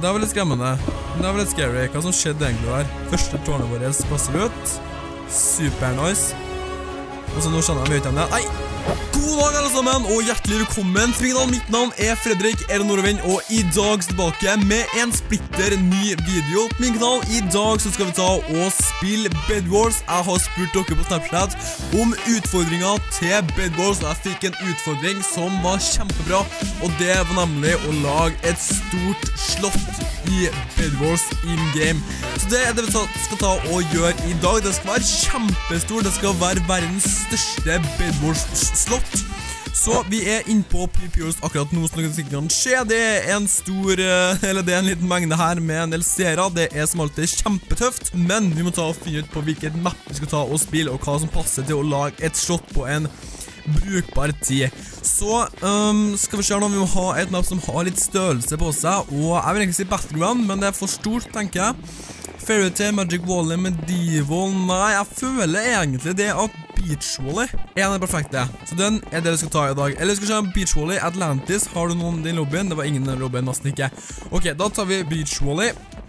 det var litt skremmende. Det var litt scary. Hva som skjedde egentlig der? Første tårnet vårt passer ut. Super nice. Og så nå skjønner jeg mye ut igjen det. Nei! God dag alle sammen, og hjertelig velkommen. Mitt navn er Fredrik Norovind, og i dag tilbake med en splitter ny video på min kanal. I dag så skal vi ta og spille Bed Wars. Jeg har spurt dere på Snapchat om utfordringer til Bed Wars, og jeg fikk en utfordring som var kjempebra, og det var nemlig å lage et stort slott i Bed Wars in-game. Så det er det vi skal ta og gjøre i dag. Det skal være kjempestort, det skal være verdens største Bed Wars slott. Så vi er inne på PvPWars akkurat nå, så noe sikkert kan skje. Det er en stor, eller det er en liten mengde her med en del seere. Det er som alltid kjempetøft, men vi må ta og finne ut på hvilket map vi skal ta og spille, og hva som passer til å lage et slott på en brukbar tid. Så skal vi se nå, vi må ha et map som har litt størrelse på seg, og jeg vil egentlig si Battleground, men det er for stort, tenker jeg. Fairytale, Magic Volley, Medieval, nei, jeg føler egentlig det at Beach Volley er den perfekte. Så den er det vi skal ta i dag. Eller vi skal se Beach Volley, Atlantis. Har du noen i din lobbyen? Det var ingen i den lobbyen, nesten ikke. Ok, da tar vi Beach Volley.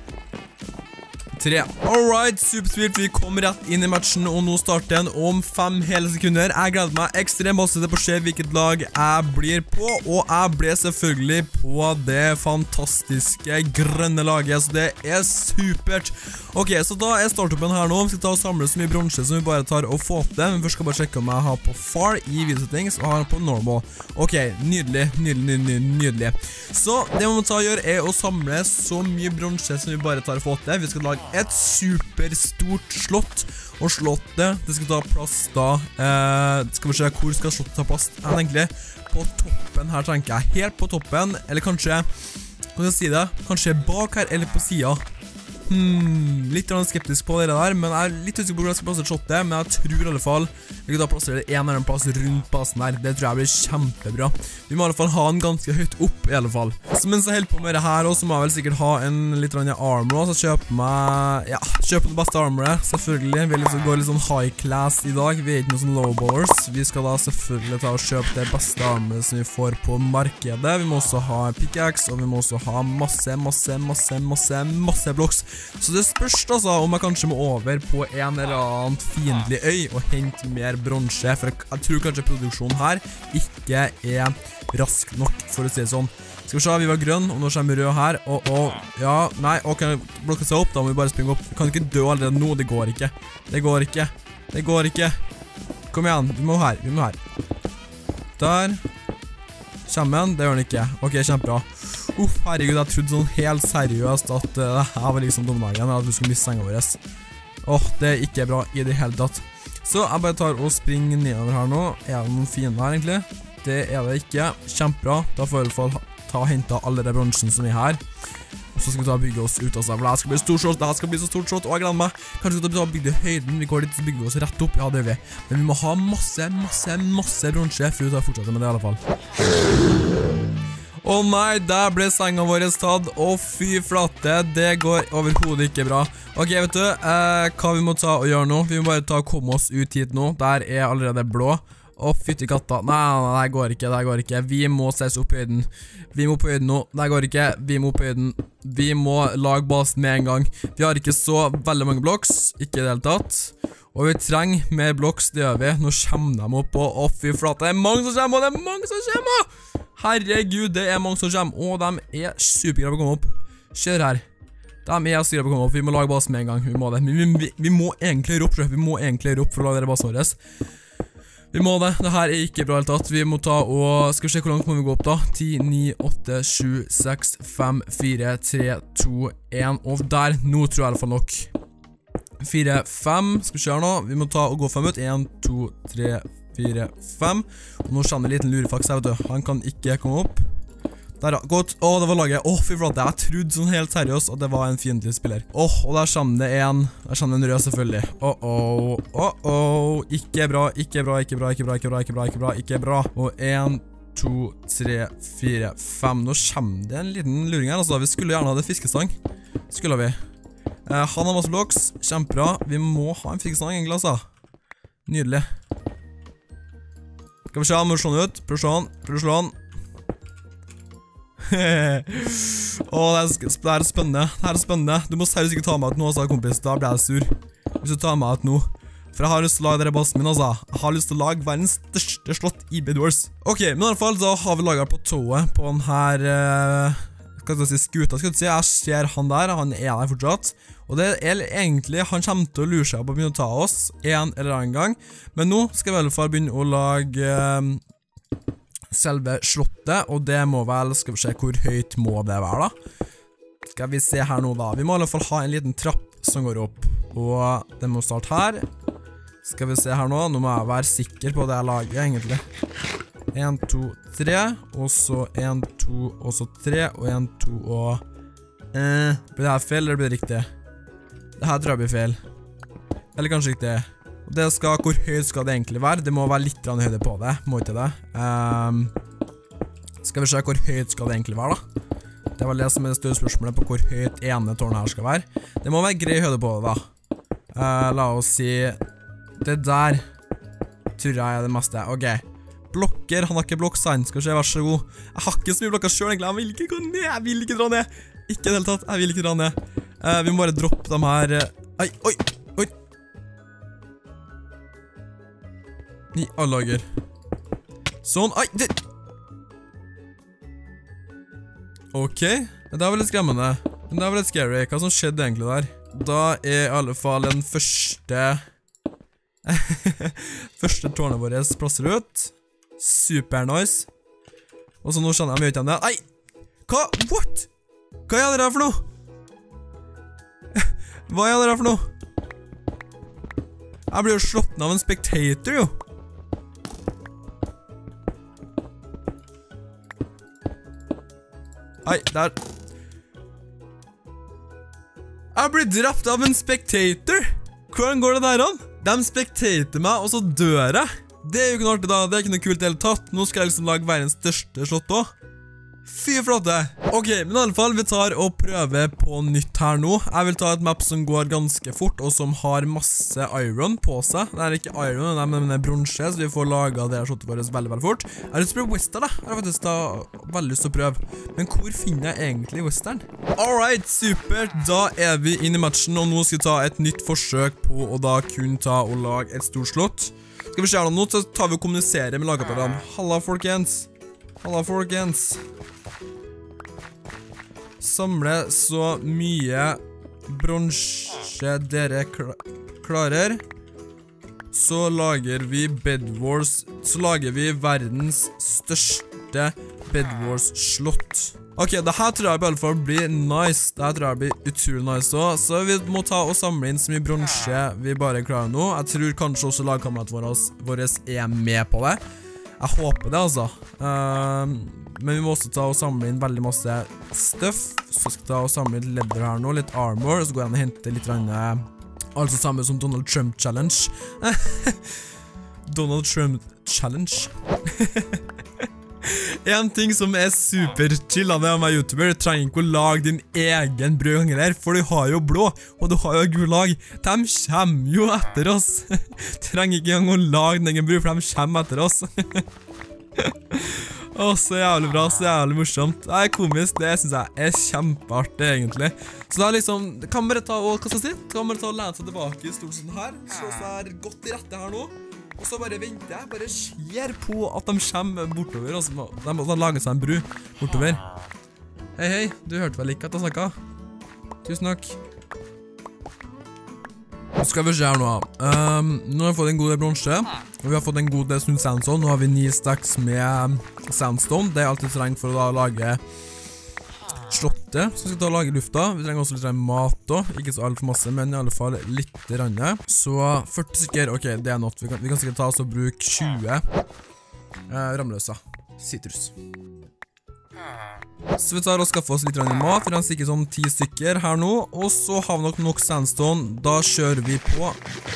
3. Alright, supersweet, vi kommer rett inn i matchen, og nå starter den om 5 hele sekunder. Jeg gleder meg ekstremt masse til å se hvilket lag jeg blir på, og jeg ble selvfølgelig på det fantastiske grønne laget, så det er supert. Ok, så da er startupen her nå. Vi skal ta og samle så mye bronse som vi bare tar og få til, men først skal jeg bare sjekke om jeg har på far i videosettings, og har på normal. Ok, nydelig, nydelig. Så det vi må ta og gjøre er å samle så mye bronse som vi bare tar og få til. Vi skal lage et superstort slott, og slottet, det skal ta plass da, skal vi se hvor skal slottet ta plass, egentlig på toppen her, tenker jeg, helt på toppen, eller kanskje, hva skal jeg si det, kanskje bak her, eller på siden. Litt skeptisk på det der, men jeg er litt usikker på hvor jeg skal plassere slottet, men jeg tror i alle fall vi kan da plassere det en eller annen plass rundt basen her. Det tror jeg blir kjempebra. Vi må i alle fall ha den ganske høyt opp i alle fall. Så mens jeg holder på med det her også, så må jeg vel sikkert ha en litt armor, så kjøpe det beste armoret, selvfølgelig. Vi går litt sånn high class i dag, vi er ikke noen sånn lowballers. Vi skal da selvfølgelig ta og kjøpe det beste armoret som vi får på markedet. Vi må også ha pickaxe, og vi må også ha masse blocks. Så det spørs altså om jeg kanskje må over på en eller annen fiendtlig øy og hente mer bronse, for jeg tror kanskje produksjonen her ikke er rask nok, for å si det sånn. Skal vi se, vi var grønn, og nå kommer rød her, ja, nei, ok, blokke seg opp, da må vi bare springe opp. Vi kan ikke dø allerede nå, det går ikke. Det går ikke. Kom igjen, vi må her. Der. Kommer den, det gjør den ikke. Ok, kjempebra. Herregud, jeg trodde sånn helt seriøst at det her var liksom domdagen, at vi skulle miste senga våres. Det er ikke bra i det hele tatt. Så jeg bare tar og springer nedover her nå. Er det noen fiender her egentlig? Det er det ikke. Kjempebra. Da får jeg i hvert fall ta og hente alle de bronsen som er her. Og så skal vi ta og bygge oss ut av seg, for det skal bli stort shot. Det skal bli så stort shot, og jeg gleder meg. Kanskje vi skal ta og bygge høyden. Vi går dit, så bygger vi oss rett opp. Ja, det gjør vi. Men vi må ha masse bronse, for vi tar fortsatt med det i alle fall. Nei, der ble senga vår tatt. Fy flate, det går overhodet ikke bra. Ok, vet du, hva vi må ta og gjøre nå? Vi må bare ta og komme oss ut hit nå. Der er allerede blå. Fytti katta. Nei, det går ikke. Vi må ses opp i høyden. Vi må på høyden nå. Det går ikke. Vi må på høyden. Vi må lage basen med en gang. Vi har ikke så veldig mange blocks. Ikke i det hele tatt. Og vi trenger mer blocks, det gjør vi. Nå kommer de opp på. Fy flate, det er mange som kommer, Herregud, det er mange som kommer. Og de er supergrave på å komme opp. Kjør her. De er styrer på å komme opp. Vi må lage basen med en gang. Vi må det. Vi må egentlig gjøre opp, for å lage dere basen våres. Vi må det. Det her er ikke bra helt tatt. Vi må ta og... Skal vi se hvor langt må vi gå opp da? 10, 9, 8, 7, 6, 5, 4, 3, 2, 1. Og der. Nå tror jeg i alle fall nok. 4, 5. Skal vi se her nå. Vi må ta og gå 5 ut. 1, 2, 3, 4, 5. Og nå kommer en liten lurefaks her, vet du. Han kan ikke komme opp. Der, godt. Det var laget. Fy flate. Jeg trodde sånn helt seriøst at det var en fiendtlig spiller. Og der kommer det en. Der kommer en rød selvfølgelig. Ikke bra. Og 1, 2, 3, 4, 5. Nå kommer det en liten luring her, altså. Vi skulle gjerne ha det fiskestang. Skulle vi. Han har masse blocks. Kjempebra. Vi må ha en fiskestang egentlig, altså. Nydelig. Skal vi se, han må slå den ut. Prøv å slå den. Åh, det er spennende. Det er spennende. Du må seriøst ikke ta meg ut nå, altså, kompis. Da blir jeg sur. Hvis du tar meg ut nå. For jeg har lyst til å lage dere bassen min, altså. Jeg har lyst til å lage verdens største slott i Bed Wars. Ok, men i alle fall, da har vi laget på toget på den her, skal jeg si, skuta, skal jeg si. Jeg ser han der der fortsatt. Og det er egentlig, han kommer til å lure seg på å begynne å ta oss en eller annen gang. Men nå skal vi i alle fall begynne å lage selve slottet, og det må vel, skal vi se hvor høyt må det være da. Skal vi se her nå da. Vi må i alle fall ha en liten trapp som går opp, og det må starte her. Skal vi se her nå, nå må jeg være sikker på det jeg lager egentlig. 1, 2, 3, og så 1, 2, og så 3, og 1, 2, og... blir det her feil, eller blir det riktig? Det her tror jeg blir feil. Eller kanskje riktig. Det skal, hvor høyt skal det egentlig være? Det må være litt høyde på det, må ikke det? Skal vi se hvor høyt skal det egentlig være da? Det var det som er det større spørsmålet på hvor høyt ene tårnet her skal være. Det må være grei høyde på det da. La oss si... Det der tror jeg er det meste. Ok. Blokker, han har ikke blokksand. Skal vi se, vær så god. Jeg har ikke så mye blokker selv egentlig. Jeg vil ikke gå ned, jeg vil ikke dra ned. Ikke i det hele tatt, jeg vil ikke dra ned. Vi må bare droppe dem her. Oi, oi, oi. I alle dager. Sånn, oi, det... Ok, det var litt skremmende. Men det var litt scary. Hva som skjedde egentlig der? Da er i alle fall den første... første tårnet vårt plasser ut. Super nice. Og så nå skjønner jeg mye ut av det. Ei! Hva? What? Hva er det her for noe? Hva er det her for noe? Jeg blir jo slått ned av en spectator jo. Ei, der. Jeg blir drept av en spectator. Hvordan går det der an? De spektater meg, og så dør jeg. Det er jo ikke noe artig da, det er ikke noe kult i hele tatt. Nå skal jeg liksom lage verdens største slott også. Fy flotte. Ok, men i alle fall, vi tar og prøver på nytt her nå. Jeg vil ta et map som går ganske fort, og som har masse iron på seg. Det er ikke iron, men det er bronse, så vi får laget det her slottet vårt veldig, veldig fort. Jeg har lyst til å prøve Western da. Jeg har faktisk da veldig lyst til å prøve. Men hvor finner jeg egentlig Western? Alright, super. Da er vi inne i matchen, og nå skal vi ta et nytt forsøk på å da kunne ta og lage et stort slott. Skal vi se her nå, så tar vi og kommuniserer med lagkameratene. Halla, folkens. Halla, folkens. Samle så mye bronse dere klarer. Så lager vi Bed Wars. Så lager vi verdens største Bed Wars slott. Ok, det her tror jeg i alle fall blir nice. Det her tror jeg blir utrolig nice også. Så vi må ta og samle inn så mye bronse vi bare klarer nå. Jeg tror kanskje også lagkameratene våre er med på det. Jeg håper det altså. Men vi må også ta og samle inn veldig masse stuff. Så skal vi ta og samle litt leather her nå, litt armor. Og så går jeg an å hente litt altså samme som Donald Trump Challenge. Donald Trump Challenge. En ting som er super chill av det å være YouTuber, du trenger ikke å lage din egen brødganger her, for du har jo blå, og du har jo gul lag. De kommer jo etter oss. Trenger ikke engang å lage din egen brød, for de kommer etter oss. Åh, så jævlig bra, så jævlig morsomt. Det er komisk, det synes jeg er kjempeartig egentlig. Så da liksom, kan bare ta og, hva skal jeg si? Kan bare ta og lene seg tilbake i stort sånn her. Så er godt i rette her nå. Og så bare venter jeg, bare ser på at de kommer bortover, og de må lage seg en bru bortover. Hei, hei, du hørte vel ikke at jeg snakket? Tusen takk. Nå skal vi se her nå. Nå har vi fått en god del bronse, og vi har fått en god del sandstone. Nå har vi 9 stacks med sandstone. Det er alltid trengt for å da lage slottet, så vi skal ta og lage lufta. Vi trenger også litt mat også. Ikke så alt for masse, men i alle fall litt rann. Så 40 stykker, ok, det er nått. Vi kan sikkert ta oss og bruke 20 ramløsa. Citrus. Så vi tar og skaffer oss litt mat. Vi har sikkert sånn 10 stykker her nå. Og så har vi nok sandstone. Da kjører vi på.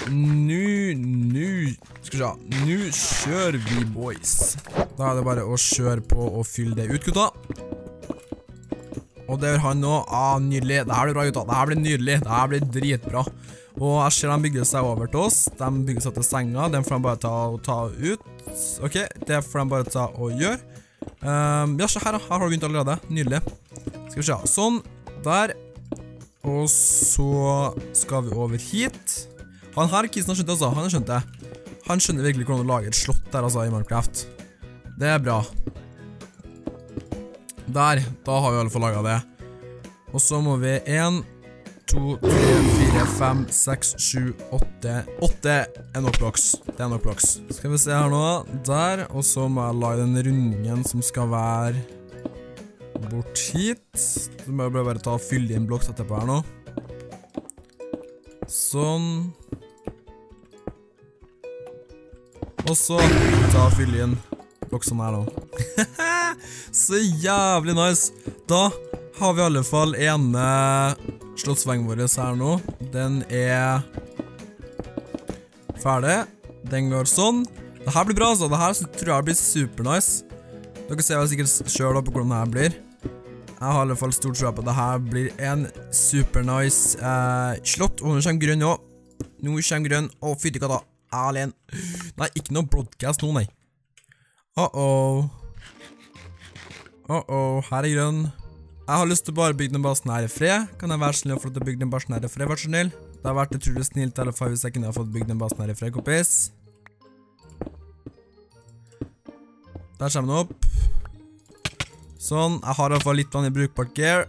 Skal vi se. Nå kjører vi, boys. Da er det bare å kjøre på og fylle det ut, gutta. Og det gjør han nå. Nydelig. Det her blir bra, gutta. Det her blir nydelig. Det her blir dritbra. Og jeg ser de bygger seg over til oss. De bygger seg til senga. Den får de bare ta ut. Ok, det får de bare ta og gjøre. Ja, så her har du begynt allerede. Nydelig. Skal vi se. Sånn, der. Og så skal vi over hit. Han her kisen har skjønt det, altså. Han har skjønt det. Han skjønner virkelig hvordan å lage et slott der, altså, i Minecraft. Det er bra. Der, da har vi i alle fall laget det. Og så må vi 1, 2, 3, 4, 5, 6, 7, 8. 8 er nok blocks. Det er nok blocks. Skal vi se her nå. Der, og så må jeg lage den rundingen som skal være bort hit. Så må jeg bare ta og fylle inn blocks etterpå her nå. Sånn. Og så ta og fylle inn blocksene her nå. Så jævlig nice. Da har vi i alle fall ene slottsvengen vår her nå. Den er ferdig. Den går sånn. Det her blir bra, altså. Det her tror jeg blir super nice. Dere ser vel sikkert selv på hvordan det her blir. Jeg har i alle fall stort tro på at det her blir en super nice slott. Og nå kommer grønn også. Nå kommer grønn. Å, fyttekata. Alene. Nei, ikke noe broadcast nå, nei. Her er grønn. Jeg har lyst til å bare bygge den basen her i fred. Kan jeg være snill og få til å bygge den basen her i fred, vær så snill? Det har vært utrolig snilt i alle fall hvis jeg kunne ha fått bygge den basen her i fred, kompis. Der kommer den opp. Sånn, jeg har i alle fall litt vanlig brukbart gear.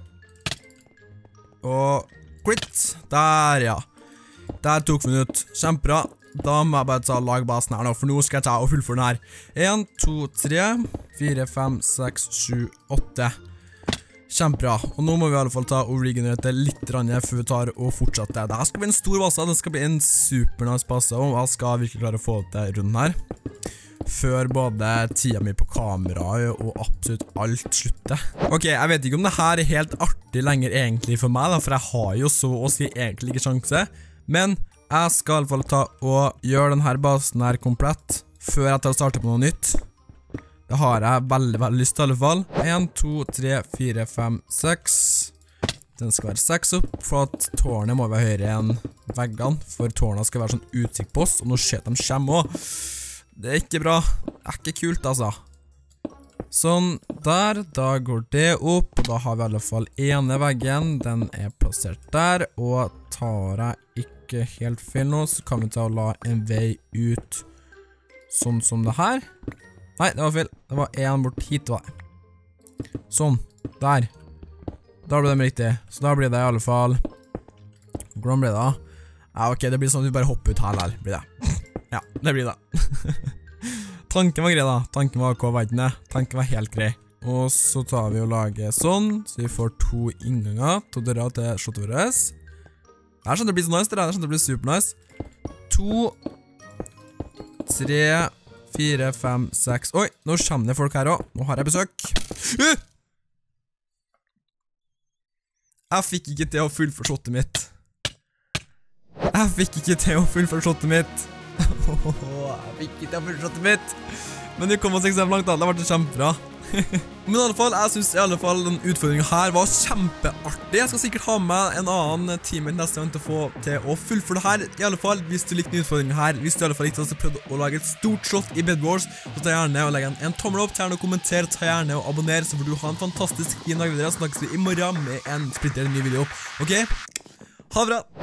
Og crit. Der, ja. Der tok vi den ut. Kjempebra. Da må jeg bare ta lagbasen her nå, for nå skal jeg ta og fullføre den her. 1, 2, 3, 4, 5, 6, 7, 8. Kjempebra. Og nå må vi i alle fall ta og regenerate litt før vi tar og fortsetter. Dette skal bli en stor base, det skal bli en super nice base, og jeg skal virkelig klare å få det rundt her. Før både tida mi på kamera og absolutt alt slutter. Ok, jeg vet ikke om det her er helt artig lenger egentlig for meg, da, for jeg har jo så å si egentlig ikke sjanse. Men jeg skal i alle fall ta og gjøre denne basen her komplett før jeg tar og starter på noe nytt. Det har jeg veldig lyst til i alle fall. 1, 2, 3, 4, 5, 6. Den skal være 6 opp, for at tårnet må være høyere enn veggene, for tårnet skal være sånn utsikt på oss, og nå ser de kommer også. Det er ikke bra. Det er ikke kult, altså. Sånn, der. Da går det opp, og da har vi i alle fall ene veggen. Den er plassert der, og tar jeg ikke helt feil nå, så kan vi ta og la en vei ut sånn som det her. Nei, det var feil. Det var en bort hit, var det. Sånn, der. Da ble det riktig. Så da blir det i alle fall. Hvordan blir det da? Ja, ok, det blir sånn at vi bare hopper ut her, blir det. Ja, det blir det. Tanken var grei da. Tanken var AK-veidene. Tanken var helt grei. Og så tar vi og lager sånn, så vi får 2 innganger, 2 dører til slottet vårt. Det er sånn det blir så nice, det er sånn det blir super nice. 2, 3, 4, 5, 6. Oi, nå kommer det folk her også. Nå har jeg besøk. Jeg fikk ikke til å fullføre slottet mitt. Jeg fikk ikke til å fullføre slottet mitt. Jeg fikk ikke til å fullføre slottet mitt. Men det kom oss ikke så langt da, det har vært kjempebra. Men i alle fall, jeg synes i alle fall den utfordringen her var kjempeartig. Jeg skal sikkert ha med en annen teammate neste gang til å få til å fullføre det her. I alle fall, hvis du likte utfordringen her, hvis du i alle fall likte å prøve å lage et stort slott i Bed Wars, så ta gjerne og legge en tommel opp, ta gjerne og kommenter, ta gjerne og abonner, så får du ha en fantastisk fin dag videre. Så snakkes vi i morgen med en splitter ny video. Ok? Ha det bra!